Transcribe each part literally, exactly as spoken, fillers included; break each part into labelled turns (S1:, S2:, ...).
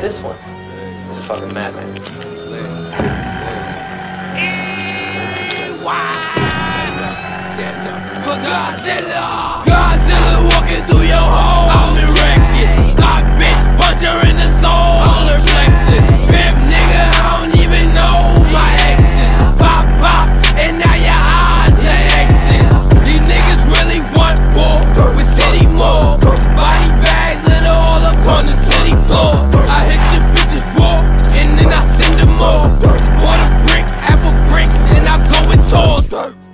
S1: This one is a fucking madman.
S2: For Godzilla, Godzilla walking through your home. I'm erected, got bitch puncher in the soul. All her flexes, pimp nigga, I don't even know my exes. Pop pop, and now your eyes are exes. These niggas really want war with city more. Body bags lit all up on the city floor. I hit your bitches raw, and then I send them more. Bought a brick, half a brick, and I go in tours.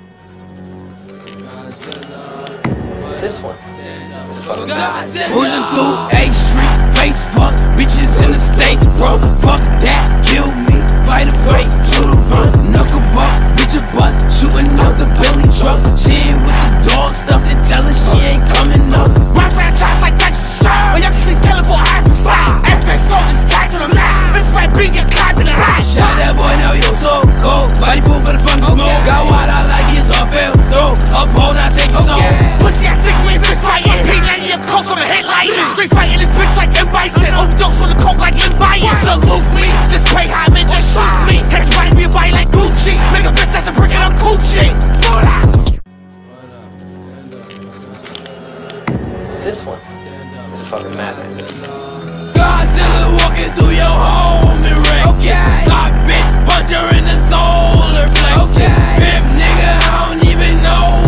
S1: This one is a fucking madman.
S2: Pushing through eighth Street, face fuck, bitches in the States, bro. Fuck that, kill me, fight a fight, shoot a run, knuckle buck, bitch a bust, shooting out the Billy truck. She ain't with the dog stuff and tell her she ain't coming up.
S3: My franchise like that's the star. My young sleeves killing for half a style. F X smoke is tied to the map. This red beat get clapped in the high shot.
S2: Shot that boy, now yo so cold. Body full for the fucking smoke. Got what I like, it's all fail. Throw up, hold, I take it so.
S3: Pussy ass niggas, we ain't fist fighting. P ninety up close on the headlight. Street fighting this bitch like M. Bison. Overdose on the coke like M. Bison. Salute me, just pay homage, just shoot me. Catch a body, be a body like Gucci. Make a bitch that's a brick and I'm Gucci.
S1: This one is a fucking madman.
S2: Godzilla walking through your home and wreck. Got bitch puncher in the soul or flexes. Pimp nigga, I don't even know